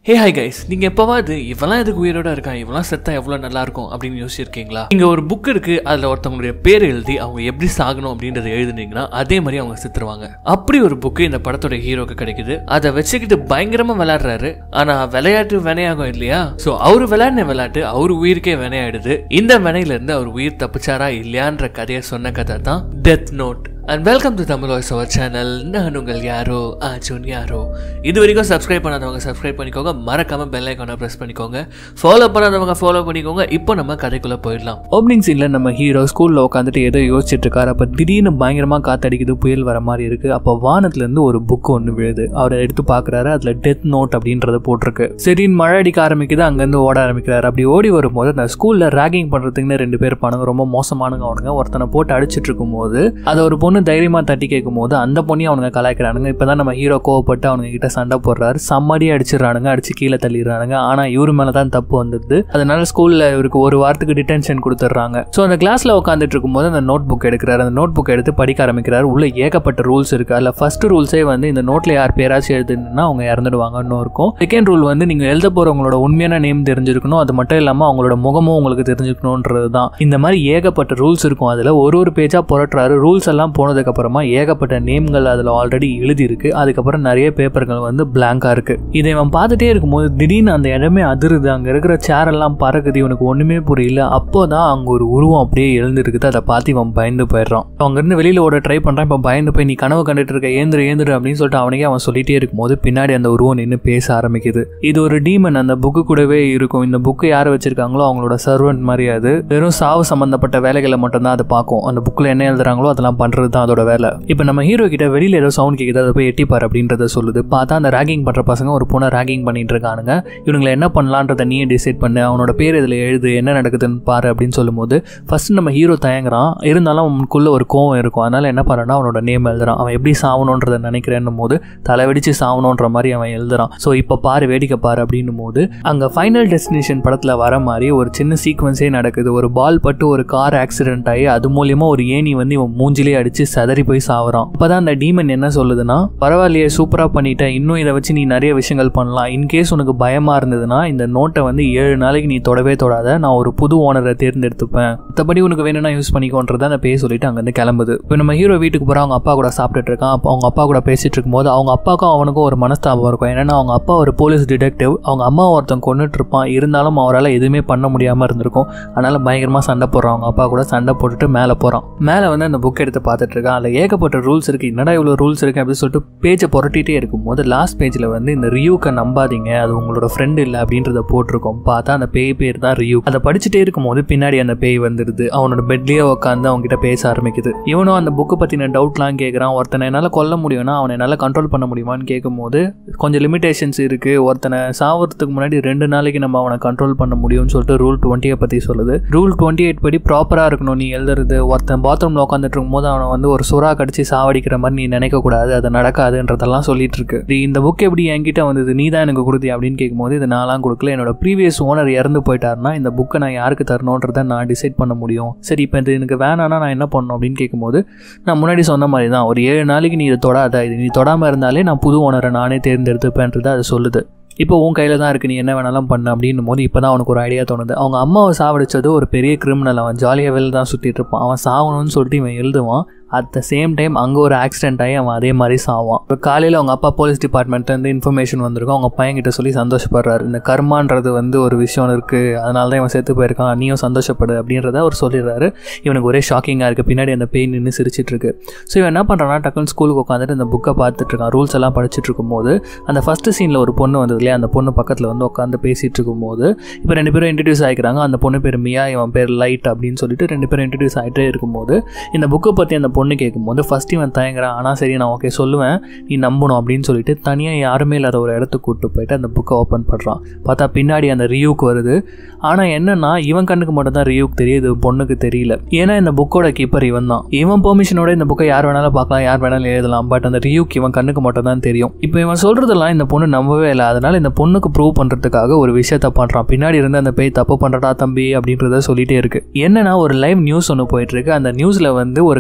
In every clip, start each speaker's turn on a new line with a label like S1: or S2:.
S1: Hey hi guys, நீங்க எப்பவாவது இவெல்லாம் எதுக்கு உயிரோட இருக்கான், இவெல்லாம் செத்தா எவ்வளவு நல்லா இருக்கும் அப்படின்னு யோசிச்சிருக்கீங்களா? இங்க ஒரு புக் இருக்கு, அதுல ஒருத்தவங்களுடைய பேர் எழுதி அவங்க எப்படி சாகணும் அப்படின்றத எழுதுனீங்கன்னா அதே மாதிரி அவங்க செத்துருவாங்க. அப்படி ஒரு புக்கு இந்த படத்தோட ஹீரோக்கு கிடைக்குது. அதை வச்சுக்கிட்டு பயங்கரமா விளையாடுறாரு. ஆனா விளையாட்டு வினையாகும் இல்லையா? சோ அவரு விளையாடின விளையாட்டு அவரு உயிருக்கே வினையாயிடுது. இந்த வினையில இருந்து அவர் உயிர் தப்பிச்சாரா இல்லையான்ற கதையை சொன்ன கதை தான் death note. And welcome to Tamil Voice Over Channel. நான் உங்கள் யாரோ அர்ஜுன் யாரோ. இது வரைக்கும் சப்ஸ்கிரைப் பண்ணாதவங்க சப்ஸ்கிரைப் பண்ணிக்கோங்க, மறக்காம பெல் ஐகானை பிரஸ் பண்ணிக்கோங்க, ஃபாலோ பண்ணாதவங்க ஃபாலோ பண்ணிக்கோங்க. இப்போ நம்ம கதைக்குள்ள போயிடலாம். ஓப்பனிங் சீன்ல நம்ம ஹீரோ ஸ்கூல்ல உட்காந்துட்டு ஏதோ யோசிச்சுட்டு இருக்காரு. அப்ப திடீர்னு பயங்கரமா காத்தடிக்குது, புயல் வர மாதிரி இருக்கு. அப்போ வானத்துல இருந்து ஒரு புக் ஒன்று விழுது. அவரை எடுத்து பாக்குறாரு, அதுல டெத் நோட் அப்படின்றத போட்டிருக்கு. சரின்னு மழை அடிக்க ஆரம்பிக்குது, அங்கிருந்து ஓட ஆரம்பிக்கிறாரு. அப்படி ஓடி வரும்போது அந்த ஸ்கூல்ல ராகிங் பண்றதுக்குன்னு 2 பேர் பானுங்க, ரொம்ப மோசமானவங்க. அவனுங்க ஒருத்தனை போட்டு அடிச்சிட்டு இருக்கும் போது அதை ஒரு பொண்ணு தைரியமா தட்டி கேட்கும் போது அந்த பொண்ணையும் அவனுங்க கலாய்க்கிறானுங்க. இப்பதான் நம்ம ஹீரோ கோவப்பட்டு அவனுங்க கிட்ட சண்டை போடுறாரு. சம்மடி அடிச்சிடறானுங்க, அடிச்சு கீழே தள்ளிடுறானுங்க. ஆனா இவரு மேலதான் தப்பு வந்தது. அதனால ஸ்கூல்ல இவருக்கு ஒரு வாரத்துக்கு டிடென்ஷன் கொடுத்துட்றாங்க. ஸோ அந்த கிளாஸ்ல உட்காந்துட்டு இருக்கும் போது அந்த நோட் புக் எடுக்கிறாரு. அந்த நோட் புக் எடுத்து படிக்க ஆரம்பிக்கிறாரு. உள்ள ஏகப்பட்ட ரூல்ஸ் இருக்கு. அதுல ஃபர்ஸ்ட் ரூல்ஸே வந்து இந்த நோட்ல யார் பேராச்சும் எழுதுனா அவங்க இறந்துடுவாங்கன்னு இருக்கும். செகண்ட் ரூல் வந்து நீங்க எழுத போறவங்களோட உண்மையான நேம் தெரிஞ்சிருக்கணும். அது மட்டும் இல்லாம அவங்களோட முகமும் உங்களுக்கு தெரிஞ்சுக்கணும்ன்றது தான். இந்த மாதிரி ஏகப்பட்ட ரூல்ஸ் இருக்கும். அதுல ஒரு பேஜா புரட்டுறாரு. ரூல்ஸ் எல்லாம் போனதுக்கு அப்புறமா ஏகப்பட்ட நேம்கள் அதுல ஆல்ரெடி எழுதி இருக்கு. அதுக்கப்புறம் நிறைய பேப்பர்கள் வந்து பிளாங்கா இருக்கு. இதை இவன் பார்த்துட்டே இருக்கும்போது திடீர்னு அந்த இடமே அதிருது. அங்க இருக்கிற சேர் எல்லாம் பறக்குது. இவனுக்கு ஒண்ணுமே புரியல. அப்போதான் அங்க ஒரு உருவம் அப்படியே எழுந்திருக்குது. அதை பார்த்து இவன் பயந்து போயிடுறான். அங்க இருந்து வெளியில ஓட ட்ரை பண்றான். இப்ப பயந்து போய் நீ கனவு கண்டுட்டு இருக்க, ஏந்திரு அப்படின்னு சொல்லிட்டு அவனுக்கே அவன் சொல்லிட்டே இருக்கும்போது பின்னாடி அந்த உருவம் நின்று பேச ஆரம்பிக்குது. இது ஒரு டீமன். அந்த புக்கு கூடவே இருக்கும். இந்த புக்கு யார் வச்சிருக்காங்களோ அவங்களோட சர்வன்ட் மாதிரி. அது வெறும் சாவு சம்பந்தப்பட்ட வேலைகளை மட்டும் தான் அது பார்க்கும். அந்த புக்ல என்ன எழுதுறாங்களோ அதெல்லாம் பண்றது தான் அதோட வேலை. இப்ப நம்ம ஹீரோ கிட்ட வெளியில ஏதோ சவுண்ட் கேக்குது, அதை போய் எட்டிப்பாரு அப்படின்றத சொல்லுது. பார்த்தா அந்த ராகிங் பண்ற பசங்க ஒரு பொண்ணை ராகிங் பண்ணிட்டு இருக்கானுங்க. இவங்களை என்ன பண்ணலான்றத நீயே டிசைட் பண்ணு, அவனோட பேர் இதுல எழுது, என்ன நடக்குதுன்னு பாரு அப்படின்னு சொல்லும்போது ஃபர்ஸ்ட் நம்ம ஹீரோ தயங்குறான். இருந்தாலும் அவனுக்குள்ள ஒரு கோவம் இருக்கும். அதனால என்ன பண்ணா அவனோட நேம் எழுதுறான். அவன் எப்படி சாவணுன்றத நினைக்கிறேன்னும் போது தலை வெடிச்சு சாவணுன்ற மாதிரி அவன் எழுதுறான். ஸோ இப்ப பாரு, வேடிக்கை பாரு அப்படின்னும் போது அங்க ஃபைனல் டெஸ்டினேஷன் படத்துல வர மாதிரி ஒரு சின்ன சீக்வன்ஸே நடக்குது. ஒரு பால் பட்டு ஒரு கார் ஆக்சிடென்ட் ஆகி அது மூலியமா ஒரு ஏணி வந்து இவன் மூஞ்சிலே அடிச்சு சதறி போய் சாவறான். அப்பதான் அந்த டீமன் என்ன சொல்லுதுன்னா, பரவாயில்லையே சூப்பரா பண்ணிட்டேன், இன்னும் இதை வச்சு நீ நிறைய விஷயங்கள் பண்ணலாம். இன்கேஸ் உனக்கு பயமா இருந்ததுன்னா இந்த நோட்டை வந்து 7 நாளைக்கு நீ தொடவே தொடாத, நான் ஒரு புது ஓனரை தேர்ந்தெடுத்துப்பேன், மற்றபடி உனக்கு வேணும்னா யூஸ் பண்ணிக்கோன்றத அந்த பேர் சொல்லிட்டு அங்கிருந்து கிளம்புது. இப்போ நம்ம ஹீரோ வீட்டுக்கு போற அவங்க அப்பா கூட சாப்பிட்டுட்டு இருக்கான். அவங்க அப்பா கூட பேசிட்டு இருக்கும்போது அவங்க அப்பாவுக்கும் அவனுக்கும் ஒரு மனஸ்தாபம் இருக்கும். ஏன்னா அவங்க அப்பா ஒரு போலீஸ் டிடெக்டிவ், அவங்க அம்மா ஒருத்தன் கொண்டுட்டு இருப்பான். இருந்தாலும் அவரால் எதுவுமே பண்ண முடியாம இருந்திருக்கும். அதனால பயங்கரமா சண்டை போடுறான். அவங்க அப்பா கூட சண்டை போட்டுட்டு மேலே போறான். மேலே வந்து அந்த புக் எடுத்து பார்த்துட்டு இருக்கான். அதில் ஏகப்பட்ட ரூல்ஸ் இருக்கு. என்னடா இவ்வளோ ரூல்ஸ் இருக்கு அப்படின்னு சொல்லிட்டு பேஜை புரட்டிகிட்டே இருக்கும்போது லாஸ்ட் பேஜில் வந்து இந்த ரியூக்கை நம்பாதீங்க, அது உங்களோட ஃப்ரெண்ட் இல்லை அப்படின்றத போட்டிருக்கோம். பார்த்தா அந்த பேய் பேர் தான் ரியூ. அதை படிச்சுட்டே இருக்கும்போது பின்னாடி அந்த பேய் வந்துடுது. அவனோட பெட்லேயே உட்காந்து அவங்ககிட்ட பேச ஆரம்பிக்குது. இவனும் அந்த புக்கு பற்றின டவுட்லாம் கேட்குறான். ஒருத்தனை என்னால் கொல்ல முடியும்னா அவனை என்னால் கண்ட்ரோல் பண்ண முடியுமான்னு கேட்கும்போது கொஞ்சம் லிமிடேஷன்ஸ் இருக்குது. ஒருத்தனை சாவறதுக்கு முன்னாடி 2 நாளைக்கு நம்ம அவனை கண்ட்ரோல் பண்ண முடியும்னு சொல்லிட்டு ரூல் 20 பற்றி சொல்லுது. ரூல் 28 படி ப்ராப்பராக இருக்கணும் நீ எழுதுறது. ஒருத்தன் பாத்ரூமில் உட்காந்துட்டு இருக்கும்போது அவனை வந்து ஒரு சுறா கடிச்சு சாவடிக்கிற மாதிரி நீ நினைக்க கூடாது, அது நடக்காதுன்றதெல்லாம் சொல்லிட்டு இருக்கு. இந்த புக் எப்படி என்கிட்ட வந்தது, நீ தான் எனக்கு கொடுத்தி அப்படின்னு கேட்கும்போது இது நான்லாம் கொடுக்கல, என்னோட ப்ரீவியஸ் ஓனர் இறந்து போயிட்டாருன்னா இந்த புக்கை நான் யாருக்கு தரணுன்றதை நான் டிசைட் பண்ண முடியும். சரி இப்போ இது எனக்கு வேணான்னா நான் என்ன பண்ணணும் அப்படின்னு கேட்கும்போது நான் முன்னாடி சொன்ன மாதிரி தான், ஒரு 7 நாளைக்கு நீ இதை தொடாத, இது நீ தொடாமல் இருந்தாலே நான் புது ஓனரை நானே தேர்ந்தெடுத்துப்பேன்றதை அது சொல்லுது. இப்போ உன் கையில் தான் இருக்குது, நீ என்ன வேணாலும் பண்ணு அப்படின்னும் போது இப்போ தான் அவனுக்கு ஒரு ஐடியா தோணுது. அவங்க அம்மாவை சாவடிச்சது ஒரு பெரிய கிரிமினல். அவன் ஜாலியாக வெளில தான் சுற்றிட்டு இருப்பான். அவன் சாவணும்னு சொல்லிட்டு இவன் எழுதுவான். அட் த சேம் டைம் அங்கே ஒரு ஆக்சிடென்ட் ஆகி அவன் அதே மாதிரி சாவான். இப்போ காலையில் அவங்க அப்பா போலீஸ் டிபார்ட்மெண்ட்லேருந்து இன்ஃபர்மேஷன் வந்திருக்கும். அவங்க பையன்கிட்ட சொல்லி சந்தோஷப்படுறாரு. இந்த கர்மான்றது வந்து ஒரு விஷயம் இருக்குது, அதனால தான் இவன் செத்து போயிருக்கான், நீயும் சந்தோஷப்படு அப்படின்றத அவர் சொல்லிடுறாரு. இவனுக்கு ஒரே ஷாக்கிங்காக இருக்குது. பின்னாடி அந்த பெயின் நின்று சிரிச்சிட்டு இருக்கு. ஸோ இவன் என்ன பண்ணுறான்னா டக்குன்னு ஸ்கூலுக்கு உட்காந்துட்டு இந்த புக்கை பார்த்துட்டு இருக்கான். ரூல்ஸ் எல்லாம் படிச்சுட்டு இருக்கும்போது அந்த ஃபஸ்ட்டு சீனில் ஒரு பொண்ணு வந்தது இல்லையா, அந்த பொண்ணு பக்கத்தில் வந்து உட்காந்து பேசிகிட்டு இருக்கும்போது இப்போ 2 பேரும் இன்ட்ரடியூஸ் ஆகிக்கிறாங்க. அந்த பொண்ணு பேர் மியா, இவன் பேர் லைட் அப்படின்னு சொல்லிட்டு 2 பேரும் இன்ட்ரடியூஸ் ஆகிட்டே இருக்கும்போது இந்த புக்கை பற்றி அந்த பொண்ணு கேட்கும்போது ஃபர்ஸ்ட் இவன் தயங்குறான். ஆனால் சரி நான் ஓகே சொல்லுவேன், நீ நம்பணும் அப்படின்னு சொல்லிட்டு தனியாக யாருமே இல்லாத ஒரு இடத்துக்கு கூப்பிட்டு போயிட்டு அந்த புக்கை ஓப்பன் பண்ணுறான். பார்த்தா பின்னாடி அந்த ரியூக்கு வருது. ஆனால் என்னன்னா இவன் கண்ணுக்கு மட்டும் தான் ரியூக்கு தெரியுது, பொண்ணுக்கு தெரியல. ஏன்னா இந்த புக்கோட கீப்பர் இவன் தான். இவன் பெர்மிஷனோட இந்த புக்கை யார் வேணாலும் பார்க்கலாம், யார் வேணாலும் எழுதலாம். பட் அந்த ரியூக்கு இவன் கண்ணுக்கு மட்டும் தான் தெரியும். இப்போ இவன் சொல்றதெல்லாம் இந்த பொண்ணு நம்பவே இல்லை. அதனால இந்த பொண்ணுக்கு ப்ரூவ் பண்ணுறதுக்காக ஒரு விஷயத்த பண்ணுறான். பின்னாடி இருந்து அந்த பேய் தப்பு பண்ணுறடா தம்பி அப்படின்றத சொல்லிட்டே இருக்கு. என்னன்னா ஒரு லைவ் நியூஸ் ஒன்று போயிட்டு இருக்கு. அந்த நியூஸ்ல வந்து ஒரு கடத்தல்கார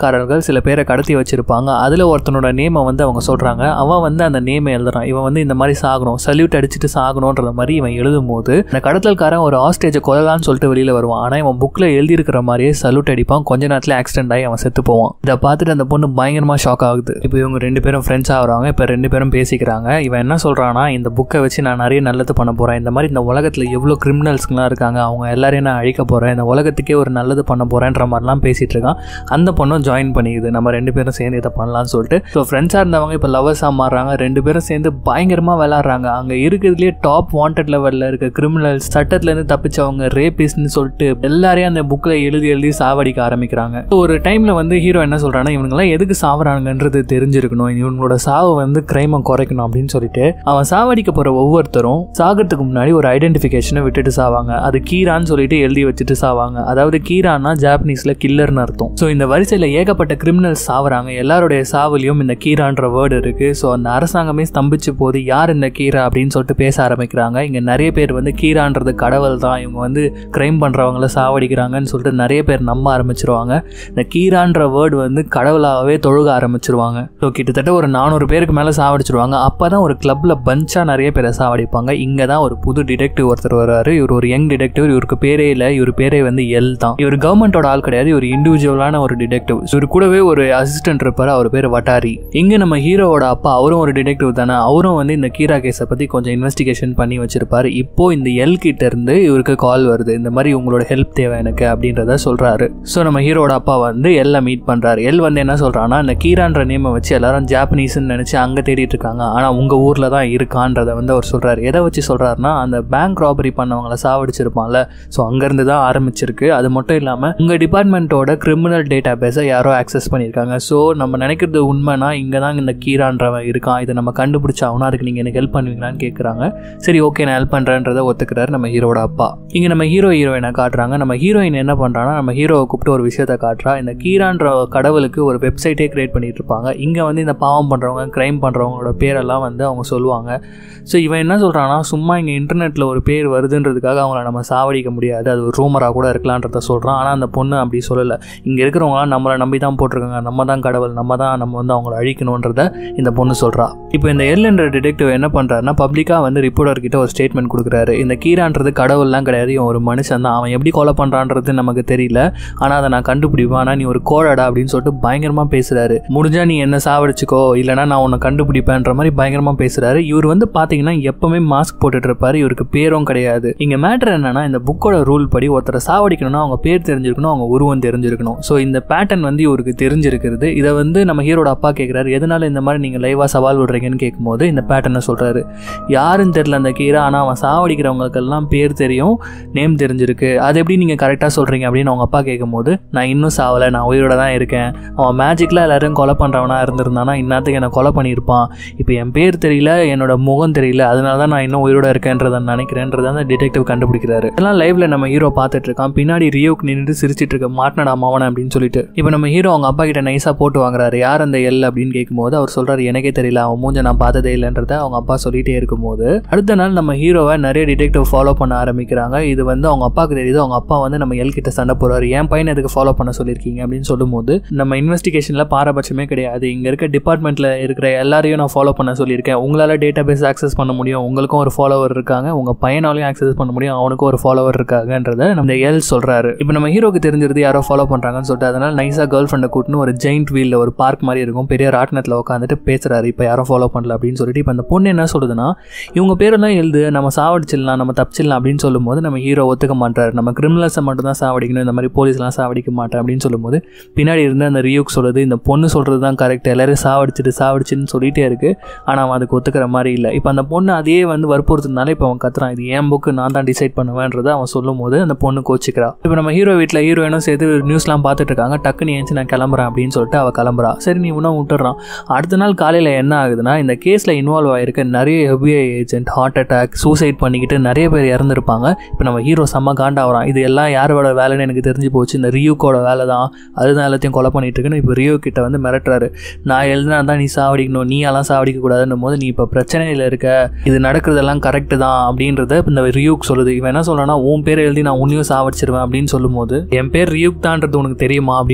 S2: கடத்தல்காரர்கள் சில பேரை கடத்தி வச்சிருப்பாங்க. அதில் ஒருத்தனோட நேமை வந்து அவங்க சொல்கிறாங்க. அவன் வந்து அந்த நேமை எழுதுறான். இவன் வந்து இந்த மாதிரி சாகணும், சல்யூட் அடிச்சுட்டு சாகணுன்ற மாதிரி இவன் எழுதும் போது இந்த கடத்தல்காரன் ஒரு ஹாஸ்டேஜை கொல்லலான்னு சொல்லிட்டு வெளியில் வருவான். ஆனால் இவன் புக்கில் எழுதியிருக்கிற மாதிரியே சல்யூட் அடிப்பான். கொஞ்ச நேரத்தில் ஆக்சிடென்ட் ஆகி அவன் செத்து போவான். இதை பார்த்துட்டு அந்த பொண்ணு பயங்கரமாக ஷாக் ஆகுது. இப்போ இவங்க 2 பேரும் ஃப்ரெண்ட்ஸ் ஆகிறாங்க. இப்போ 2 பேரும் பேசிக்கிறாங்க. இவன் என்ன சொல்கிறான்னா, இந்த புக்கை வச்சு நான் நிறைய நல்லது பண்ண போகிறேன். இந்த மாதிரி இந்த உலகத்தில் எவ்வளோ கிரிமினல்ஸ்லாம் இருக்காங்க, அவங்க எல்லாரையும் நான் அழிக்க போகிறேன், இந்த உலகத்துக்கே ஒரு நல்லது பண்ண போகிறேன்ற மாதிரிலாம் பேசிகிட்டு இருக்கான். அந்த பொண்ணும் ஜாயின் பண்ணிக்குது. நம்ம 2 பேரும் சேர்ந்து இதை பண்ணலான்னு சொல்லிட்டு. ஸோ ஃப்ரெண்ட்ஸாக இருந்தவங்க இப்போ லவர்ஸாக மாறுறாங்க. 2 பேரும் சேர்ந்து பயங்கரமாக விளாட்றாங்க. அங்கே இருக்கிறதுலேயே டாப் வாண்டட் லெவலில் இருக்க கிரிமினல்ஸ், சட்டத்துலேருந்து தப்பிச்சவங்க, ரேபிஸ்ட்னு சொல்லிட்டு எல்லாரையும் அந்த புக்கில் எழுதி சாவடிக்க ஆரம்பிக்கிறாங்க. ஒரு டைமில் வந்து ஹீரோ என்ன சொல்கிறான்னா, இவங்கெல்லாம் எதுக்கு சாவறாங்கன்றது தெரிஞ்சிருக்கணும், இவங்களோட சாவை வந்து கிரைமை குறைக்கணும் அப்படின்னு சொல்லிட்டு அவன் சாவடிக்க போகிற ஒவ்வொருத்தரும் சாகிறதுக்கு முன்னாடி ஒரு ஐடென்டிஃபிகேஷனை விட்டுட்டு சாவாங்க. அது கீரான்னு சொல்லிட்டு எழுதி வச்சுட்டு சாவாங்க. அதாவது கீரான்னா ஜாப்பனீஸில் கில்லர்னு அர்த்தம். ஸோ இந்த வரிசையில் ஏகப்பட்ட கிரிமினல்ஸ் சாவறாங்க. எல்லாருடைய சாவுலையும் இந்த கீரான்ற வேர்டு இருக்கு. ஸோ அந்த அரசாங்கமே ஸ்தம்பிச்சு போது யார் இந்த கீரா அப்படின்னு சொல்லிட்டு பேச ஆரம்பிக்கிறாங்க. இங்கே நிறைய பேர் வந்து கீரான்றது கடவுள் தான், இவங்க வந்து கிரைம் பண்ணுறவங்கள சாவடிக்கிறாங்கன்னு சொல்லிட்டு நிறைய பேர் நம்ப ஆரம்பிச்சிருவாங்க. இந்த கீரான்ற வேர்டு வந்து கடவுளாகவே தொழுக ஆரம்பிச்சிருவாங்க. ஸோ கிட்டத்தட்ட ஒரு 400 பேருக்கு மேலே சாவடிச்சிருவாங்க. அப்போ தான் ஒரு கிளப்பில் பஞ்சாக நிறைய பேரை சாவடிப்பாங்க. இங்கே தான் ஒரு புது டிடெக்டிவ் ஒருத்தர் வருவார். இவர் ஒரு யங் டிடெக்டிவ். இவருக்கு பேரே இல்லை. இவர் பேரே வந்து எல் தான். இவர் கவர்மெண்டோட ஆள் கிடையாது. இவர் இண்டிவிஜுவலான ஒரு டிடெக்டிவ். இவர் கூடவே ஒரு அசிஸ்டன்ட் இருப்பார். அவர் பேர் வட்டாரி. இங்கே நம்ம ஹீரோவோட அப்பா அவரும் ஒரு டிடெக்டிவ் தானே. அவரும் வந்து இந்த கீரா கேஸை பற்றி கொஞ்சம் இன்வெஸ்டிகேஷன் பண்ணி வச்சிருப்பாரு. இப்போ இந்த எல் கிட்ட இருந்து இவருக்கு கால் வருது. இந்த மாதிரி உங்களோட ஹெல்ப் தேவை எனக்கு அப்படின்றத சொல்றாரு. ஸோ நம்ம ஹீரோட அப்பா வந்து எல்லாம் மீட் பண்றாரு. எல் வந்து என்ன சொல்றான்னா, இந்த கீரான்ற நேமை வச்சு எல்லாரும் ஜாப்பனீஸ்ன்னு நினைச்சு அங்கே தேடிட்டு இருக்காங்க. ஆனால் உங்க ஊர்ல தான் இருக்கான்றதை வந்து அவர் சொல்றாரு. எதை வச்சு சொல்றாருன்னா, அந்த பேங்க் ராபரி பண்ணவங்கள சாவடிச்சிருப்பான்ல, ஸோ அங்கேருந்து தான் ஆரம்பிச்சிருக்கு. அது மட்டும் இல்லாமல் உங்கள் டிபார்ட்மெண்ட்டோட கிரிமினல் டேட்டா பேஸை யாரோ ஆக்சஸ் பண்ணியிருக்காங்க. ஸோ நம்ம நினைக்கிறது உண்மைனா இங்கே தான் இந்த கீரான்றவன் இருக்கான், இதை நம்ம கண்டுபிடிச்சாகணும், அதுக்கு நீங்கள் எனக்கு ஹெல்ப் பண்ணுவீங்களான்னு கேட்குறாங்க. சரி ஓகே நான் ஹெல்ப் பண்ணுறேன்றதை ஒத்துக்கிறாரு நம்ம ஹீரோட அப்பா. இங்கே நம்ம ஹீரோயினை காட்டுறாங்க. நம்ம ஹீரோயின் என்ன பண்ணுறாங்கன்னா, நம்ம ஹீரோவை கூப்பிட்டு ஒரு விஷயத்தை காட்டுறா. இந்த கீரான்ற கடவுளுக்கு ஒரு வெப்சைட்டே கிரியேட் பண்ணிட்டு இருப்பாங்க. இங்கே வந்து இந்த பாவம் பண்ணுறவங்க, கிரைம் பண்ணுறவங்களோட பேரெல்லாம் வந்து அவங்க சொல்லுவாங்க. ஸோ இவன் என்ன சொல்கிறான்னா, சும்மா இங்கே இன்டர்நெட்டில் ஒரு பேர் வருதுன்றதுக்காக அவங்கள நம்ம சாவடிக்க முடியாது, அது ஒரு ரூமராக கூட இருக்கலான்றத சொல்கிறான். ஆனால் அந்த பொண்ணு அப்படி சொல்லலை. இங்கே இருக்கிறவங்களாம் நம்மளை நம்பி தான் போட்டிருக்காங்க, நம்ம தான் கடவுள், நம்ம வந்து அவங்கள அழிக்கணுன்றத இந்த பொண்ணு சொல்கிறா. இப்போ இந்த எல் என்ற டிடெக்டிவ் என்ன பண்ணுறாருன்னா, பப்ளிக்காக வந்து ரிப்போர்ட்டர்கிட்ட ஒரு ஸ்டேட்மெண்ட் கொடுக்குறாரு. இந்த கீரான்றது கடவுள்லாம் கிடையாது, இவன் ஒரு மனுஷன் தான், அவன் எப்படி கொலை பண்ணுறான்றது நமக்கு தெரியல, ஆனால் அதை நான் கண்டுபிடிப்பேன், ஆனால் நீ ஒரு கோடடா அப்படின்னு சொல்லிட்டு பயங்கரமாக பேசுகிறாரு. முடிஞ்சா நீ என்ன சாவடிச்சுக்கோ, இல்லைனா நான் உன்னை கண்டுபிடிப்பேன்ற மாதிரி பயங்கரமாக பேசுகிறாரு. இவர் வந்து பார்த்தீங்கன்னா எப்பவுமே மாஸ்க் போட்டுட்டு இருப்பாரு. இவருக்கு பேரும் கிடையாது. இங்கே மேட்டர் என்னன்னா, இந்த புக்கோட ரூல் படி ஒருத்தரை சாவடிக்கணும்னா அவங்க பேர் தெரிஞ்சிருக்கணும், அவங்க உருவம் தெரிஞ்சிருக்கணும். ஸோ இந்த பேட்டர்ன் வந்து இவருக்கு தெரிஞ்சிருக்கிறது. இதை வந்து நம்ம ஹீரோட அப்பா கேட்குறாரு, எதனால இந்த மாதிரி நீங்கள் லைவாக சவால் விடுறீங்கன்னு கேட்கும்போது இந்த பேட்டர்னை சொல்கிறாரு. யாருன்னு தெரியல அந்த கீரா, ஆனால் அவன் சாவடிக்கிறவங்களுக்கெல்லாம் பேர் தெரியும், நேம் தெரிஞ்சிருக்கு, அது எப்படி நீங்கள் கரெக்டாக சொல்கிறீங்க அப்படின்னு அவங்க அப்பா கேட்கும்போது, நான் இன்னும் சாவலை, நான் உயிரோட தான் இருக்கேன், அவன் மேஜிக்கில் எல்லாரும் கொலை பண்ணுறவனா இருந்திருந்தானா இன்னத்துக்கு என்னை கொலை பண்ணியிருப்பான், இப்போ என் பேர் தெரியல, என்னோட முகம் தெரியல, அதனால தான் நான் இன்னும் உயிரோட இருக்கேன்றதை நினைக்கிறேன்றதை அந்த டிடெக்டிவ் கண்டுபிடிக்கிறாரு. இதெல்லாம் லைவ்ல நம்ம ஹீரோ பார்த்துட்டு இருக்கான். பின்னாடி ரியோக்கு நின்றுட்டு சிரிச்சிட்டு இருக்க, மாட்டினடா மாவன அப்படின்னு சொல்லிட்டு. இப்போ நம்ம ஹீரோ அவங்க அப்பா கிட்ட நைஸாக போட்டு வாங்குறாரு. யார் அந்த எல் அப்படின்னு கேட்கும்போது அவர் சொல்றாரு, எனக்கே தெரியல, அவன் மூஞ்ச நான் பார்த்ததே இல்லைன்றத அவங்க அப்பா சொல்லிட்டே இருக்கும்போது அடுத்த நாள் நம்ம ஹீரோவை நிறைய டிடெக்டிவ் ஃபாலோ பண்ண ஆரம்பிக்கிறாங்க. இது வந்து அவங்க அப்பாவுக்கு தெரியுது. அவங்க அப்பா வந்து நம்ம எல் கிட்ட சண்டை போறாரு, என் பையனை எதுக்கு ஃபாலோ பண்ண சொல்லியிருக்கீங்க அப்படின்னு சொல்லும்போது, நம்ம இன்வெஸ்டிகேஷன்ல பாரபட்சமே கிடையாது, இங்க இருக்க டிபார்ட்மெண்ட்ல இருக்கிற எல்லாரையும் நான் ஃபாலோ பண்ண சொல்லியிருக்கேன், உங்களால டேட்டா பேஸ் ஆக்சஸ் பண்ண முடியும், உங்களுக்கும் ஒரு ஃபாலோவர் இருக்காங்க, உங்க பையனாலையும் ஆக்சஸ் பண்ண முடியும், அவனுக்கும் ஒரு ஃபாலோவர் இருக்காங்கன்றத நம்ம எல் சொல்றாரு. இப்போ நம்ம ஹீரோக்கு தெரிஞ்சிருது யாரோ ஃபாலோ பண்றாங்கன்னு சொல்லிட்டு, அதனால நைஸா கேர்ள் ஃப்ரெண்டை கூட்டின்னு ஒரு ஜெயிண்ட் வீல்ல ஒரு பார்க் மாதிரி இருக்கும், பெரிய ராட்டினத்தில் உட்காந்துட்டு பேசுறாரு, இப்போ யாரும் ஃபாலோ பண்ணல அப்படின்னு சொல்லிட்டு. இப்போ அந்த பொண்ணு என்ன சொல்லுதுன்னா, இவங்க பேரெல்லாம் எழுது, நம்ம சாவடிச்சிடலாம், நம்ம தப்பிச்சிடலாம் அப்படின்னு சொல்லும்போது நம்ம ஹீரோ ஒத்துக்க மாட்டாரு. நம்ம கிரிமினல்ஸை மட்டும் தான் சாவடிக்கணும், இந்த மாதிரி போலீஸ்லாம் சாவடிக்க மாட்டேன் அப்படின்னு சொல்லும்போது பின்னாடி இருந்து அந்த ரியூக் சொல்லுது, இந்த பொண்ணு சொல்றது தான் கரெக்ட், எல்லாரும் சாவடிச்சுன்னு சொல்லிட்டே இருக்கு, ஆனால் அவன் அதுக்கு ஒத்துக்கிற மாதிரி இல்லை. இப்போ அந்த பொண்ணு அதையே வந்து வற்புறுத்தினால இப்போ அவன் கத்துறான், இது என் புக்கு, நான் தான் டிசைட் பண்ணுவேன்றதை அவன் சொல்லும் போது அந்த பொண்ணு கோச்சிக்கிறா. இப்போ நம்ம ஹீரோ வீட்டில் ஹீரோயினும் சேர்த்து நியூஸ்லாம் பார்த்துட்டு இருக்காங்க. டக்குன்னு ஏஞ்சி நான் கிளம்புறேன் அப்படின்னு சொல்லிட்டு அவள் கிளம்புறா. சரி நீ இன்னும் விட்டுறான். அடுத்த நாள் காலையில் என்ன ஆகுதுன்னா, இந்த கேஸில் இன்வால்வ் ஆகிருக்க நிறைய FBI agent heart attack, suicide பண்ணிக்கிட்டு நிறைய பேர் இறந்துருப்பாங்க. இப்போ நம்ம ஹீரோ செம்ம காண்டாகிறான். இது எல்லாம் யாரோட வேலைன்னு எனக்கு தெரிஞ்சு போச்சு, இந்த ரியூக்கோட வேலை தான், அதுதான் எல்லாத்தையும் கொலை பண்ணிட்டு இருக்குன்னு இப்போ ரியோ கிட்ட வந்து மிரட்டுறாரு. நான் எழுதினா தான் நீ சாவடிக்கணும், நீ எல்லாம் சாவடிக்க கூடாதுன்னும் போது, நீ இப்போ பிரச்சனையில் இருக்க, இது நடக்கிறதெல்லாம் கரெக்டு தான் அப்படின்றத இந்த ரியூக் சொல்லுது. இவன் என்ன சொல்றான்னா, உன் பேர் எழுதி நான் உன்னையும் சாவடிச்சிருவேன் அப்படின்னு சொல்லும் போது, என் பேர் ரியூக் தான்றது உனக்கு தெரியுமா அப்படின்றது அந்த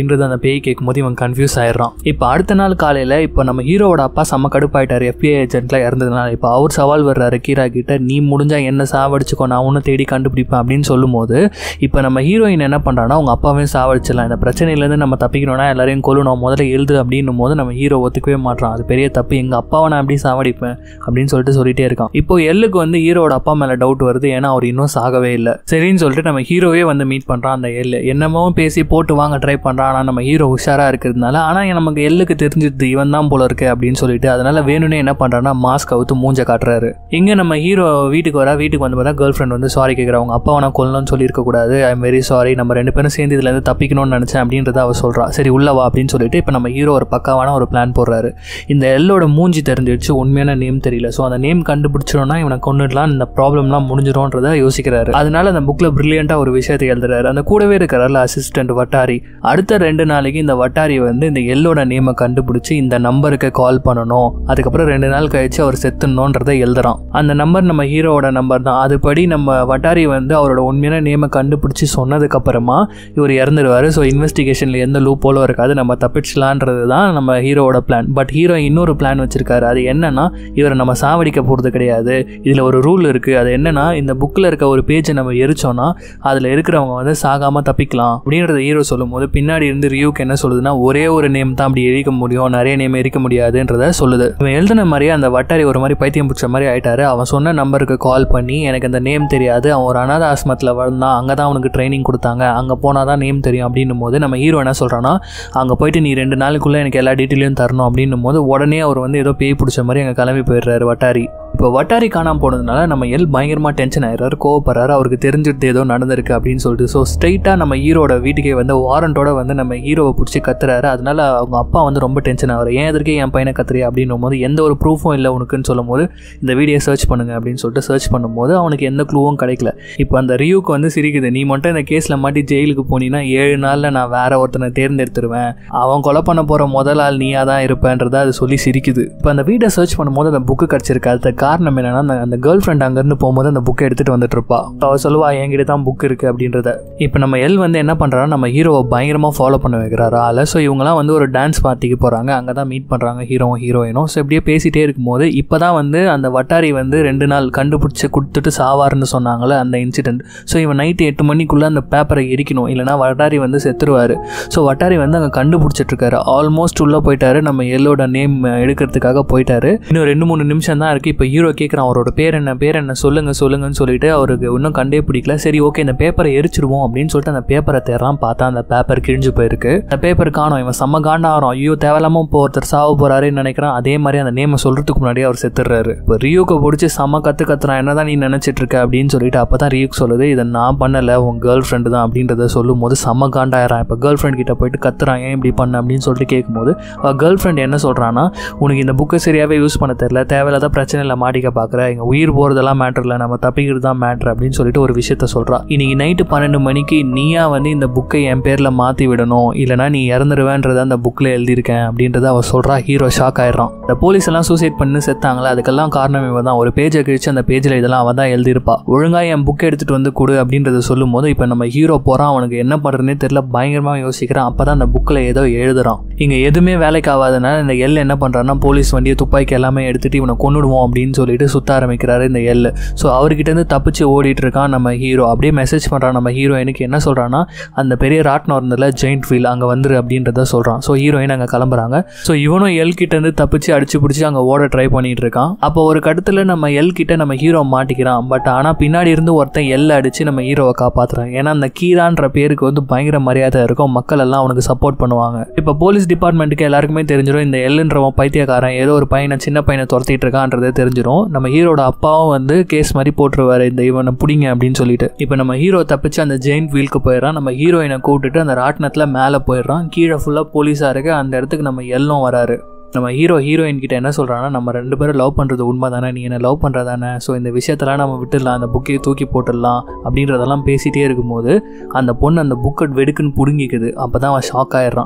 S2: பேய் கேட்கும்போது இவன் கன்ஃபியூஸ் ஆயிடுறான். இப்போ அடுத்த நாள் காலையில் இப்போ நம்ம ஹீரோவோட அப்பா செம்ம கடுப்பாயிட்டார், FBI ஏஜென்ட்ல இறந்ததுனால. இப்போ அவர் சவால் வர்றாரு கீரா கிட்ட, நீ முடிஞ்சா என்ன சாவடிச்சுக்கோ, நான் ஒன்றும் தேடி கண்டுபிடிப்பேன் அப்படின்னு சொல்லும்போது இப்போ நம்ம ஹீரோயின் என்ன பண்ணுறான்னா அவங்க அப்பாவையும் சாவடிச்சிடலாம், இந்த பிரச்சனையிலேருந்து நம்ம தப்பிக்கணும்னா எல்லாரையும் கொல்லணும், முதல்ல எழுது அப்படின்னும் போது நம்ம ஹீரோ ஒத்துக்கவே மாட்டான். அது பெரிய தப்பு, எங்கள் அப்பாவை நான் எப்படி சாவடிப்பேன் அப்படின்னு சொல்லிட்டே இருக்கான். இப்போ எல்லுக்கு வந்து ஹீரோட அப்பா மேலே டவுட் வருது, ஏன்னா அவர் இன்னும் சாகவே இல்லை. சரின்னு சொல்லிட்டு நம்ம ஹீரோவே வந்து மீட் பண்ணுறான். அந்த எல்லு என்னமோ பேசி போட்டு வாங்க ட்ரை பண்ணுறான். ஆனால் நம்ம ஹீரோ உஷாராக இருக்கிறதுனால ஆனால் நமக்கு எல்லுக்கு தெரிஞ்சிருது இவன் தான் போல இருக்கு அப்படின்னு சொல்லிட்டு அதனால வேணும்னே என்ன பண்ணுறான்னா மாஸ்க் அவுத்து மூஞ்ச காட்டுறாரு. இங்கே நம்ம ஹீரோ வீட்டுக்கு வந்து பார்த்தா கேர்ள் ஃப்ரெண்ட் வந்து சாரி கேட்குறா, அவங்க அப்பா நான் கொல்லணும்னு சொல்லியிருக்கக்கூடாது, ஐ எம் வெரி சாரி, நம்ம 2 பேரும் சேர்ந்து இதுலேருந்து தப்பிக்கணும்னு நினச்சேன் அப்படின்றத அவள் சொல்கிறா. சரி உள்ளவா அப்படின்னு சொல்லிட்டு இப்போ நம்ம ஹீரோ ஒரு பக்காவான ஒரு பிளான் போடுறாரு. இந்த எல்லோட மூஞ்சி தெரிஞ்சிடுச்சு, உண்மையான நேம் தெரியல, ஸோ அந்த நேம் கண்டுபிடிச்சிடணும்னா இவனை கொண்டுடலாம், இந்த ப்ராப்ளம்லாம் முடிஞ்சிடும்ன்றதை யோசிக்கிறாரு. அதனால அந்த புக்கில் பிரில்லியண்டாக ஒரு விஷயத்தை எழுதுறாரு. அந்த கூடவே இருக்கிறார்ல அசிஸ்டன்ட் வட்டாரி, அடுத்த 2 நாளைக்கு இந்த வட்டாரி வந்து இந்த எல்லோட நேமை கண்டுபிடிச்சி இந்த நம்பருக்கு கால் பண்ணணும், அதுக்கப்புறம் 2 நாள் கழிச்சு அவர் செத்துணுன்றதை எழுதுறான். அந்த நம்பர் நம்ம ஹீரோவோட நம்பர் தான். அதுபடி நம்ம வட்டாரி வந்து அவரோட உண்மையான நேமை கண்டுபிடிச்சி சொன்னதுக்கு அப்புறமா இவர் இறந்துடுவார். ஸோ இன்வெஸ்டிகேஷனில் எந்த லூப் போலும் இருக்காது, நம்ம தப்பிச்சலான்றது தான் நம்ம ஹீரோவோட பிளான். பட் ஹீரோ இன்னொரு பிளான் வச்சிருக்காரு. அது என்னன்னா இவரை நம்ம சாவடிக்க போகிறது கிடையாது, இதில் ஒரு ரூல் இருக்குது. அது என்னன்னா இந்த புக்கில் இருக்க ஒரு பேஜை நம்ம எரிச்சோன்னா அதில் இருக்கிறவங்க வந்து சாகாமல் தப்பிக்கலாம் அப்படின்றத ஹீரோ சொல்லும் போது பின்னாடி இருந்து ரியூக்கு என்ன சொல்லுதுன்னா ஒரே ஒரு நேம் தான் அப்படி எரிக்க முடியும், நிறைய நேம் எரிக்க முடியாதுன்றத சொல்லுது. இவன் எழுதின மாதிரியே அந்த வட்டாரி ஒரு மாதிரி பைத்தியம் பிடிச்ச மாதிரி ஆயிட்டாரு. அவன் சொன்ன நம்பருக்கு கால் பண்ணி எனக்கு அந்த நேம் தெரியாது, அவன் ஒரு அனாத ஆசிரமத்தில் வந்தான், அங்கே தான் அவனுக்கு ட்ரைனிங் கொடுத்தாங்க, அங்கே போனால் தான் நேம் தெரியும் அப்படின்னும் போது நம்ம ஹீரோ என்ன சொல்கிறான்னா அங்கே போயிட்டு நீ 2 நாளுக்குள்ளே எனக்கு எல்லா டீட்டெயிலையும் தரணும் அப்படின்னும் போது உடனே அவர் வந்து ஏதோ பேய் பிடிச்ச மாதிரி அங்கே கிளம்பி போயிடுறாரு வட்டாரி. இப்போ வட்டாரி காணாமல் போனதுனால நம்ம பயங்கரமாக டென்ஷன் ஆயிடுறாரு, கோவப்படுறாரு, அவருக்கு தெரிஞ்சுட்டு ஏதோ நடந்திருக்கு அப்படின்னு சொல்லிட்டு. ஸோ ஸ்ட்ரைட்டாக நம்ம ஹீரோட வீட்டுக்கே வந்து வாரண்டோட வந்து நம்ம ஹீரோவை பிடிச்சி கத்துறாரு. அதனால அவங்க அப்பா வந்து ரொம்ப டென்ஷன் ஆகிறார், ஏன் எதற்கே என் பையனை கத்துறியா அப்படின்னும் போது எந்த ஒரு ப்ரூஃபும் இல்லை உனக்குன்னு சொல்லும் போது இந்த வீடியோ சர்ச் பண்ணுங்க அப்படின்னு சொல்லிட்டு சர்ச் பண்ணும்போது அவனுக்கு எந்த க்ளூவும் கிடைக்கல. இப்போ அந்த ரியூக்கு வந்து சிரிக்குது, நீ மட்டும் இந்த கேஸில் மாட்டி ஜெயிலுக்கு போனீங்கன்னா 7 நாளில் நான் வேற ஒருத்தனை தேர்ந்தெடுத்துருவேன், அவன் கொலை பண்ண போகிற முதல் ஆள் நீயா தான் இருப்பேன்றதை அது சொல்லி சிரிக்குது. இப்போ அந்த வீடியோ சர்ச் பண்ணும்போது அந்த புக்கு கிடச்சிருக்கு. அதுக்கு காரணம் என்னன்னா அந்த கேர்ள் ஃப்ரெண்ட் அங்கேருந்து போகும்போது அந்த புக்கை எடுத்துகிட்டு வந்துட்டு இருப்பா. அவள் சொல்லுவா என்கிட்ட தான் புக் இருக்குது அப்படின்றத. இப்போ நம்ம எல் வந்து என்ன பண்ணுறான்னா நம்ம ஹீரோவை பயங்கரமாக ஃபாலோ பண்ண வைக்கிறாரு ஆளை. ஸோ இவங்கலாம் வந்து ஒரு டான்ஸ் பார்ட்டிக்கு போகிறாங்க, அங்கே தான் மீட் பண்ணுறாங்க ஹீரோவும் ஹீரோயினும். ஸோ இப்படியே பேசிகிட்டே இருக்கும்போது இப்போ தான் வந்து அந்த வட்டாரி வந்து 2 நாள் கண்டுபிடிச்சி கொடுத்துட்டு சாவாருன்னு சொன்னாங்களே அந்த இன்சிடென்ட். ஸோ இவன் நைட்டு 8 மணிக்குள்ளே அந்த பேப்பரை எரிக்கணும், இல்லைனா வட்டாரி வந்து செத்துருவார். ஸோ வட்டாரி வந்து அங்கே கண்டுபிடிச்சிட்ருக்காரு, ஆல்மோஸ்ட் உள்ளே போயிட்டாரு, நம்ம எல்லோட நேம் எடுக்கிறதுக்காக போயிட்டாரு. இன்னும் 2-3 நிமிஷம் தான் இருக்குது. இப்போ ஹீரோ கேட்குறான் அவரோட பேர் என்ன சொல்லுங்கன்னு சொல்லிட்டு அவருக்கு இன்னும் கண்டே பிடிக்கல. சரி ஓகே இந்த பேப்பரை எரிச்சிடுவோம் அப்படின்னு சொல்லிட்டு அந்த பேப்பரை தேடுறான். பார்த்தா அந்த பேப்பர் கிழிஞ்சு போயிருக்கு, அந்த பேப்பர் காணோம். இவன் செம்ம காண்டாகிறான், ஐயோ தேவையில்லாம ஒருத்தர் சாவ போறாருன்னு நினைக்கிறான். அதே மாதிரி அந்த நேமை சொல்றதுக்கு முன்னாடியே அவர் செத்துறாரு. இப்போ ரியூக்கு பிடிச்சி செம்ம கத்துறான், என்னதான் நீ நினைச்சிட்டு இருக்க அப்படின்னு சொல்லிட்டு. அப்பதான் ரியூக்கு சொல்லுது இதை நான் பண்ணல, உன் கேர்ள் ஃப்ரெண்டு தான் அப்படின்றத சொல்லும் போது செம்ம காண்டாயிரான். இப்போ கேர்ள் ஃப்ரெண்ட் கிட்ட போயிட்டு கத்துறான், ஏன் இப்படி பண்ண அப்படின்னு சொல்லிட்டு கேட்கும்போது அவள் கேர்ள் ஃப்ரெண்ட் என்ன சொல்றான்னா உனக்கு இந்த புக்கை சரியாவே யூஸ் பண்ண தெரியல, தேவையில்லாத பிரச்சனையில் மாட்டிக்க பார்க்குற, எங்க உயிர் போகிறதெல்லாம் மேட்டர் இல்லை, நம்ம தப்பிக்கிறது தான் மேட்ரு அப்படின்னு சொல்லிட்டு ஒரு விஷயத்த சொல்கிறா. இன்னைக்கு நைட்டு 12 மணிக்கு நீயா வந்து இந்த புக்கை என் பேரில் மாற்றி விடணும், இல்லைனா நீ இறந்துருவேன்றத அந்த புக்கில் எழுதியிருக்கேன் அப்படின்றத அவள் சொல்கிறா. ஹீரோ ஷாக் ஆயிடுறான். இந்த போலீஸ் எல்லாம் சூசைட் பண்ணி செத்தாங்களா, அதுக்கெல்லாம் காரணம் இவன் தான். ஒரு பேஜை கிழிச்சு அந்த பேஜில் இதெல்லாம் அவன் தான் எழுதியிருப்பா. ஒழுங்காக என் புக்கை எடுத்துகிட்டு வந்து கொடு அப்படின்றத சொல்லும் போது இப்போ நம்ம ஹீரோ போகிறான், அவனுக்கு என்ன பண்ணுறதுனே தெரியல, பயங்கரமாக யோசிக்கிறான். அப்போ தான் அந்த புக்கில் ஏதோ எழுதுறான். இங்கே எதுவுமே வேலைக்கு ஆகாதனால இந்த எல் என்ன பண்ணுறான்னா போலீஸ் வண்டியை துப்பாக்கி எல்லாமே எடுத்துகிட்டு இவனை கொண்டுடுவோம் அப்படின்னு சொல்லிட்டு சுத்த ஆரம்பிக்கிறாரு இந்த எல். ஸோ அவர்கிட்டருந்து தப்பிச்சு ஓடிட்டு இருக்கான் நம்ம ஹீரோ. அப்படியே மெசேஜ் பண்ணுறான் நம்ம ஹீரோயினுக்கு, என்ன சொல்கிறான்னா அந்த பெரிய ராட்னம் இருந்ததில்ல ஜெயிண்ட் வீல் அங்கே வந்துரு அப்படின்றத சொல்கிறான். ஸோ ஹீரோயின் அங்கே கிளம்புறாங்க. ஸோ இவனும் எல் கிட்டேருந்து தப்பிச்சு அடிச்சு பிடிச்சி அங்கே ஓட ட்ரை பண்ணிட்டு இருக்கான். அப்போ ஒரு கட்டத்தில் நம்ம எல் கிட்ட நம்ம ஹீரோ மாட்டிக்கிறான். பட் ஆனால் பின்னாடி இருந்து ஒருத்தன் எல் அடிச்சு நம்ம ஹீரோவை காப்பாற்றுறான். ஏன்னா அந்த கீரான்ற பேருக்கு வந்து பயங்கர மரியாதை இருக்கும், மக்கள் எல்லாம் அவனுக்கு சப்போர்ட் பண்ணுவாங்க. இப்போ போலீஸ் டிபார்ட்மெண்ட்டுக்கு எல்லாருக்குமே தெரிஞ்சிடும் இந்த எல்லுன்றவன் பைத்தியக்காரன், ஏதோ ஒரு சின்ன பையனை துரத்திட்டு இருக்கான்றதே தெரிஞ்சிடும். நம்ம ஹீரோட அப்பாவும் வந்து கேஸ் மாதிரி போட்டுருவாரு, இந்த இவனை பிடிங்க அப்படின்னு சொல்லிட்டு. இப்போ நம்ம ஹீரோ தப்பிச்சு அந்த ஜெயிண்ட் வீலுக்கு போயிடறான். நம்ம ஹீரோயினை கூப்பிட்டுட்டு அந்த ராட்னத்தில் மேலே போயிடுறான். கீழே ஃபுல்லாக போலீஸாக இருக்கு. அந்த இடத்துக்கு நம்ம எல்லும் வராரு. நம்ம ஹீரோயின் கிட்ட என்ன சொல்கிறான்னா நம்ம 2 பேரும் லவ் பண்ணுறது உண்மை தானே, நீ என்ன லவ் பண்ணுறதானே, ஸோ இந்த விஷயத்தெல்லாம் நம்ம விட்டுடலாம், அந்த புக்கையை தூக்கி போட்டுடலாம் அப்படின்றதெல்லாம் பேசிகிட்டே இருக்கும்போது அந்த பொண்ணு அந்த புக்கை வெடுக்குன்னு பிடுங்கிக்குது. அப்போ தான் அவன் ஷாக் ஆகிடுறான்.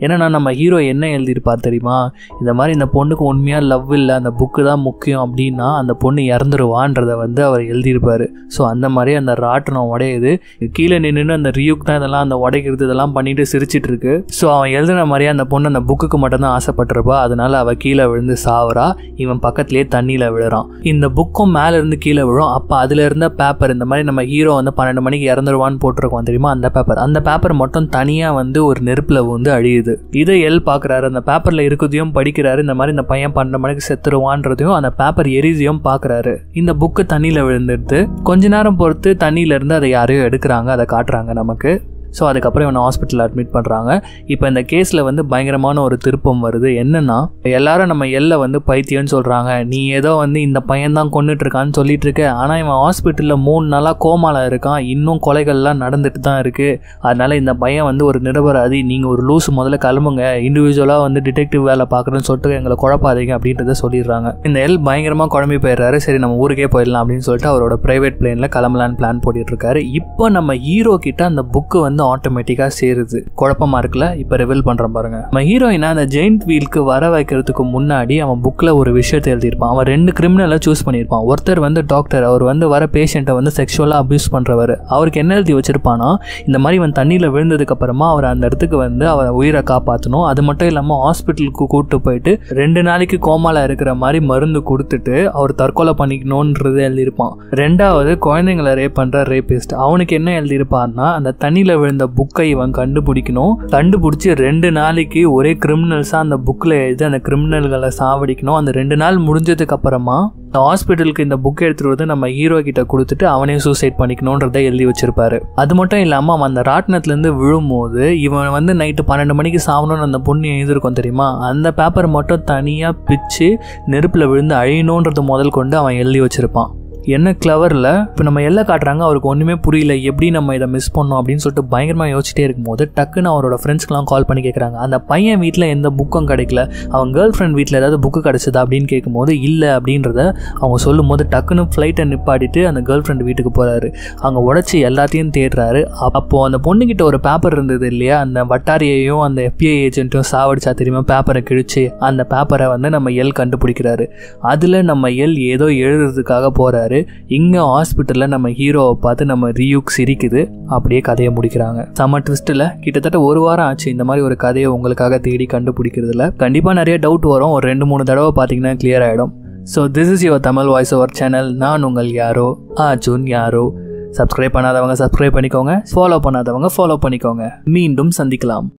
S2: ஏன்னா நம்ம ஹீரோ என்ன எழுதியிருப்பார் தெரியுமா, இந்த மாதிரி இந்த பொண்ணுக்கு உண்மையாக லவ் இல்லை, அந்த புக்கு தான் முக்கியம் அப்படின்னா அந்த பொண்ணு இறந்துருவான்றதை வந்து அவர் எழுதியிருப்பார். ஸோ அந்த மாதிரி அந்த ராட்டினம் உடையுது, கீழே நின்று அந்த ரியூக் தான் இதெல்லாம் அந்த உடைக்கிறது இதெல்லாம் பண்ணிட்டு சிரிச்சிட்டு இருக்கு. ஸோ அவன் எழுதுன மாதிரியே அந்த பொண்ணு அந்த புக்குக்கு மட்டும்தான் ஆசைப்பட்டிருப்பா, அதனால அவள் கீழே விழுந்து சாவரா, இவன் பக்கத்துலேயே தண்ணியில் விழுறான். இந்த புக்கும் மேலே இருந்து கீழே விழும். அப்போ அதில் இருந்த பேப்பர், இந்த மாதிரி நம்ம ஹீரோ வந்து 12 மணிக்கு இறந்துருவான்னு போட்டிருக்கோம் தெரியுமா, அந்த பேப்பர் மட்டும் தனியாக வந்து ஒரு நெருப்பில் வந்து அழியுது. இதை எல் பார்க்குறாரு, அந்த பேப்பரில் இருக்கிறதையும் படிக்கிறாரு, இந்த மாதிரி இந்த பையன் 12 மணிக்கு செத்துருவான்றதையும் அந்த பேப்பர் எரிதியும் பார்க்குறாரு. இந்த புக்கு தண்ணியில் விழுந்துடுது. கொஞ்ச நேரம் பொறுத்து தண்ணியிலேருந்து அதை யாரையோ எடுக்கிறாங்க, அதை காட்டுறாங்க நமக்கு. ஸோ அதுக்கப்புறம் இவனை ஹாஸ்பிட்டலில் அட்மிட் பண்ணுறாங்க. இப்போ இந்த கேஸில் வந்து பயங்கரமான ஒரு திருப்பம் வருது. என்னென்னா, எல்லாரும் நம்ம எல்லை வந்து பைத்தியம்னு சொல்கிறாங்க, நீ ஏதோ வந்து இந்த பையன் தான் கொண்டுட்ருக்கான்னு சொல்லிட்டு இருக்க, ஆனால் இவன் ஹாஸ்பிட்டலில் 3 நாளாக கோமாவில் இருக்கான், இன்னும் கொலைகள்லாம் நடந்துட்டு தான் இருக்குது, அதனால் இந்த பையன் வந்து ஒரு நிரபராதி, நீங்கள் ஒரு லூஸ் முதல்ல கிளம்புங்க, இண்டிவிஜுவலாக வந்து டிடெக்டிவ் வேலை பார்க்குறேன்னு சொல்லிட்டு எங்களை குழப்பாதீங்க அப்படின்றத சொல்லிடுறாங்க. இந்த எல் பயங்கரமாக குழம்பி போயிடுறாரு. சரி நம்ம ஊருக்கே போயிடலாம் அப்படின்னு சொல்லிட்டு அவரோட ப்ரைவேட் பிளேனில் கிளம்பலான்னு பிளான் போட்டுட்ருக்காரு. இப்போ நம்ம ஹீரோ கிட்ட அந்த புக்கு வந்து ஆட்டோமேட்டிக்கா சேருது. குழப்பமா இருக்குல்ல, இப்ப ரிவீல் பண்றேன் பாருங்க. நம்ம ஹீரோயினா அந்த ஜெயிண்ட் வீலுக்கு வர வைக்கிறதுக்கு முன்னாடி அவன் புக்ல ஒரு விஷயத்தை எழுதியிருப்பான். அவன் 2 கிரிமினலை சூஸ் பண்ணியிருப்பான். ஒருத்தர் வந்து டாக்டர், அவர் வந்து வர பேஷண்ட்டை வந்து செக்ஷுவலா அபியூஸ் பண்றவர். அவருக்கு என்ன எழுதி வச்சிருப்பானா, இந்த மாதிரி இவன் தண்ணியில விழுந்ததுக்கு அப்புறமா அவர் அந்த இடத்துக்கு வந்து அவரை உயிரை காப்பாற்றணும், அது மட்டும் இல்லாம ஹாஸ்பிட்டலுக்கு கூட்டு போயிட்டு 2 நாளைக்கு கோமால இருக்கிற மாதிரி மருந்து கொடுத்துட்டு அவர் தற்கொலை பண்ணிக்கணும்ன்றது எழுதியிருப்பான். 2வது குழந்தைங்களை ரேப் பண்ற ரேபிஸ்ட். அவனுக்கு என்ன எழுதியிருப்பான்னா, அந்த தண்ணியில விழுந்த புக்கை இவன் கண்டுபிடிச்சு 2 நாளைக்கு ஒரே கிரிமினல்ஸா அந்த புக்ல எழுதி அந்த கிரிமினல்களை சாவடிக்கணும். அந்த 2 நாள் முடிஞ்சதுக்கு அப்புறமா ஹாஸ்பிட்டலுக்கு இந்த புக் எடுத்துட்டு வந்து நம்ம ஹீரோ கிட்ட கொடுத்துட்டு அவனே சூசைட் பண்ணிக்கணும்ன்றதை எழுதி வச்சிருப்பாரு. அது மட்டும் இல்லாம அவன் அந்த ராட்டினத்துல இருந்து விழும்போது இவன் வந்து நைட்டு 12 மணிக்கு சாவணும்னு அந்த பொண்ணு எழுதிருக்கும் தெரியுமா, அந்த பேப்பர் மட்டும் தனியா பிச்சு நெருப்புல விழுந்து அழியணும்ன்றது முதல் கொண்டு அவன் எழுதி வச்சிருப்பான். என்ன கிளவரில் இப்போ நம்ம எல்லாம் காட்டுறாங்க, அவருக்கு ஒன்றுமே புரியல, எப்படி நம்ம இதை மிஸ் பண்ணோம் அப்படின்னு சொல்லிட்டு பயங்கரமாக யோசிச்சிட்டே இருக்கும்போது டக்குன்னு அவரோட ஃப்ரெண்ட்ஸ்க்கெலாம் கால் பண்ணி கேட்குறாங்க, அந்த பையன் வீட்டில் எந்த புக்கும் கிடைக்கல, அவன் கேர்ள் ஃப்ரெண்ட் வீட்டில் ஏதாவது புக்கு கிடச்சிதா அப்படின்னு கேட்கும்போது இல்லை அப்படின்றத அவங்க சொல்லும் போது டக்குன்னு ஃப்ளைட்டை நிப்பாட்டிட்டு அந்த கேர்ள் ஃப்ரெண்ட் வீட்டுக்கு போகிறாரு. அங்கே உடச்சி எல்லாத்தையும் தேடுறாரு. அப்போது அந்த பொண்ணுக்கிட்ட ஒரு பேப்பர் இருந்தது இல்லையா, அந்த வட்டாரியையும் அந்த FBI ஏஜென்ட்டும் சாவடிச்சா தெரியுமா, பேப்பரை கிழிச்சு அந்த பேப்பரை வந்து நம்ம எல் கண்டுபிடிக்கிறாரு. அதில் நம்ம எல் ஏதோ எழுதுறதுக்காக போகிறாரு. இங்க ஹாஸ்பிட்டல்ல நம்ம ஹீரோவை பார்த்து நம்ம ரியூக் சிரிக்குது. அப்படியே கதையை முடிக்கிறாங்க. செம ட்விஸ்ட்ல கிட்டத்தட்ட 1 வாரம் ஆச்சு இந்த மாதிரி ஒரு கதையை உங்களுக்காக தேடி கண்டுபிடிக்கிறதுல. கண்டிப்பா நிறைய டவுட் வரும், ஒரு 2-3 தடவை பார்த்தீங்கன்னா கிளியர் ஆகிடும். So this is your Tamil voice over channel. நான் உங்கள் யாரோ அர்ஜுன் யாரோ. சப்ஸ்கிரைப் பண்ணாதவங்க சப்ஸ்கிரைப் பண்ணிக்கோங்க, ஃபாலோ பண்ணாதவங்க ஃபாலோ பண்ணிக்கோங்க. மீண்டும் சந்திக்கலாம்.